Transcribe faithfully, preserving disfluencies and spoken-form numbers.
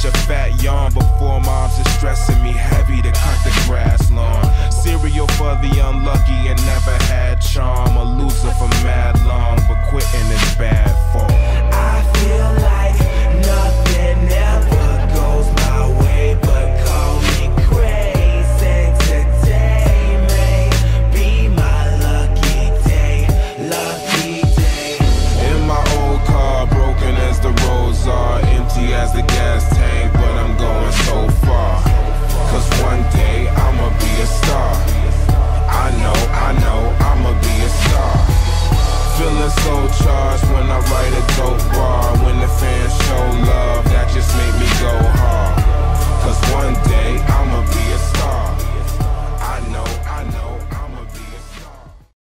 a fat yawn before moms is stressing me heavy to cut the grass lawn. Cereal for the unlucky and never had charm. A loser for mad long, but quitting is bad form. I feel like nothing ever goes my way, but call me crazy. Today may be my lucky day, lucky day. In my old car, broken as the roads are, empty as the gas tank, but I'm going so far. Cause one day I'ma be a star. I know, I know, I'ma be a star. Feeling so charged when I write a dope bar. When the fans show love, that just make me go hard.